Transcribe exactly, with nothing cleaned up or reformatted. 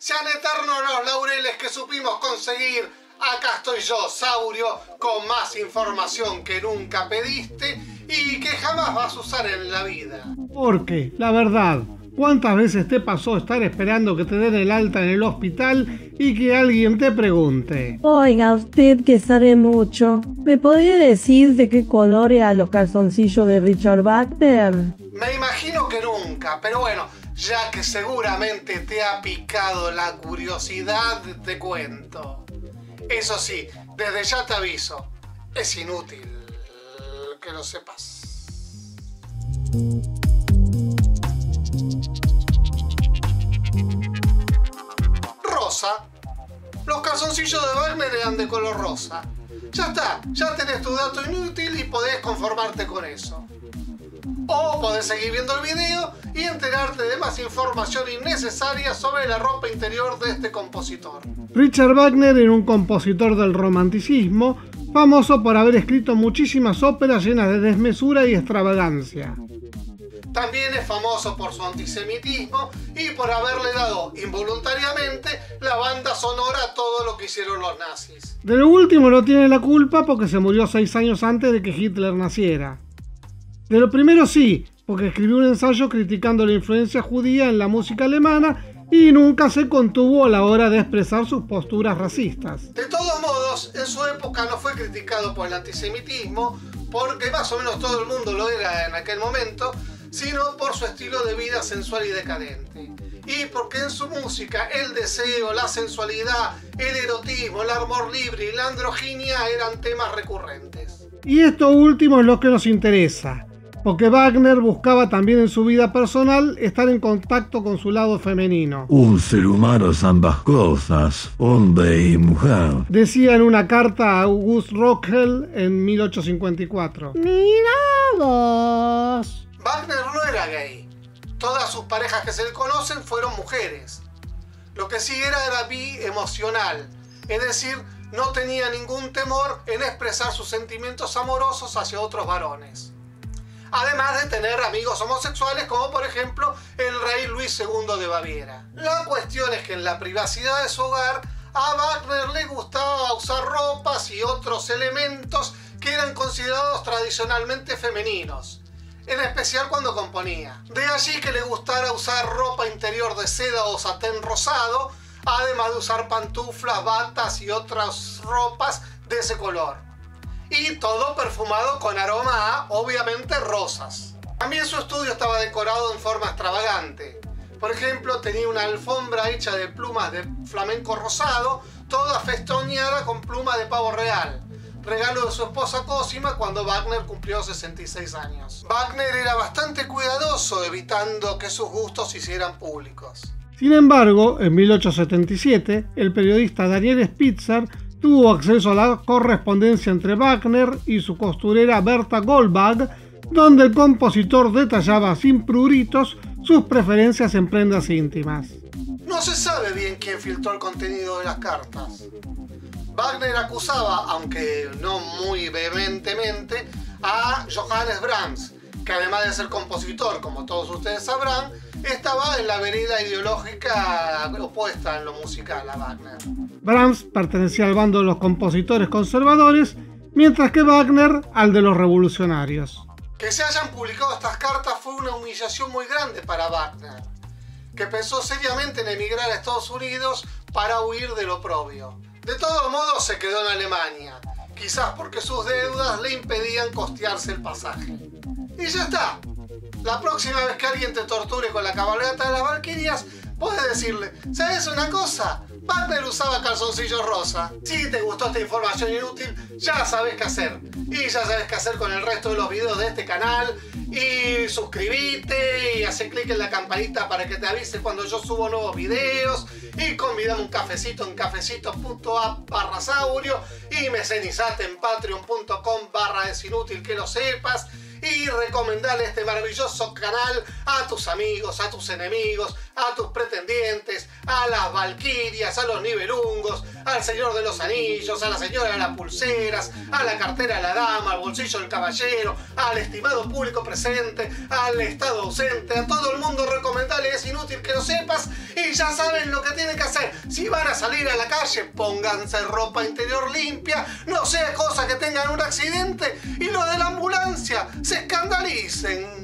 Sean eternos los laureles que supimos conseguir. Acá estoy yo, Saurio, con más información que nunca pediste y que jamás vas a usar en la vida. Porque, la verdad, ¿cuántas veces te pasó estar esperando que te den el alta en el hospital y que alguien te pregunte: oiga, usted que sabe mucho, ¿me podría decir de qué color eran los calzoncillos de Richard Wagner? Me imagino que nunca, pero bueno, ya que seguramente te ha picado la curiosidad, te cuento. Eso sí, desde ya te aviso, es inútil que lo sepas. Rosa. Los calzoncillos de Wagner eran de color rosa. Ya está, ya tenés tu dato inútil y podés conformarte con eso. O podés seguir viendo el video y enterarte de más información innecesaria sobre la ropa interior de este compositor. Richard Wagner era un compositor del romanticismo, famoso por haber escrito muchísimas óperas llenas de desmesura y extravagancia. También es famoso por su antisemitismo y por haberle dado involuntariamente la banda sonora a todo lo que hicieron los nazis. De lo último no tiene la culpa porque se murió seis años antes de que Hitler naciera. De lo primero sí, porque escribió un ensayo criticando la influencia judía en la música alemana y nunca se contuvo a la hora de expresar sus posturas racistas. De todos modos, en su época no fue criticado por el antisemitismo, porque más o menos todo el mundo lo era en aquel momento, sino por su estilo de vida sensual y decadente. Y porque en su música el deseo, la sensualidad, el erotismo, el amor libre y la androginia eran temas recurrentes. Y esto último es lo que nos interesa, porque Wagner buscaba también en su vida personal estar en contacto con su lado femenino. Un ser humano es ambas cosas, hombre y mujer, decía en una carta a August Rockel en mil ochocientos cincuenta y cuatro. ¡Mira vos! Wagner no era gay. Todas sus parejas que se le conocen fueron mujeres. Lo que sí era era bi emocional, es decir, no tenía ningún temor en expresar sus sentimientos amorosos hacia otros varones. Además de tener amigos homosexuales como por ejemplo el rey Luis segundo de Baviera. La cuestión es que en la privacidad de su hogar a Wagner le gustaba usar ropas y otros elementos que eran considerados tradicionalmente femeninos, en especial cuando componía. De allí que le gustara usar ropa interior de seda o satén rosado, además de usar pantuflas, batas y otras ropas de ese color. Y todo perfumado con aroma a, obviamente, rosas. También su estudio estaba decorado en forma extravagante. Por ejemplo, tenía una alfombra hecha de plumas de flamenco rosado, toda festoneada con plumas de pavo real, regalo de su esposa Cosima cuando Wagner cumplió sesenta y seis años. Wagner era bastante cuidadoso, evitando que sus gustos se hicieran públicos. Sin embargo, en mil ochocientos setenta y siete, el periodista Daniel Spitzer tuvo acceso a la correspondencia entre Wagner y su costurera Berta Goldbach, donde el compositor detallaba sin pruritos sus preferencias en prendas íntimas. No se sabe bien quién filtró el contenido de las cartas. Wagner acusaba, aunque no muy vehementemente, a Johannes Brahms, que además de ser compositor, como todos ustedes sabrán, estaba en la vereda ideológica opuesta en lo musical a Wagner. Brahms pertenecía al bando de los compositores conservadores, mientras que Wagner al de los revolucionarios. Que se hayan publicado estas cartas fue una humillación muy grande para Wagner, que pensó seriamente en emigrar a Estados Unidos para huir del oprobio. De todos modos se quedó en Alemania, quizás porque sus deudas le impedían costearse el pasaje. Y ya está. La próxima vez que alguien te torture con la cabalgata de las Valquirias, puedes decirle, ¿sabes una cosa? Wagner usaba calzoncillos rosa. Si te gustó esta información inútil, ya sabes qué hacer. Y ya sabes qué hacer con el resto de los videos de este canal. Y suscríbete y hace clic en la campanita para que te avise cuando yo subo nuevos videos. Y convidame un cafecito en cafecito punto app barra saurio. Y mecenizate en patreon punto com barra es inútil que lo sepas. Y recomendale este maravilloso canal a tus amigos, a tus enemigos, a tus pretendientes, a las valquirias, a los nivelungos, al señor de los anillos, a la señora de las pulseras, a la cartera de la dama, al bolsillo del caballero, al estimado público presente, al estado ausente, a todo el mundo recomendable, es inútil que lo sepas y ya saben lo que tienen que hacer. Si van a salir a la calle, pónganse ropa interior limpia, no sea cosa que tengan un accidente y los de la ambulancia se escandalicen.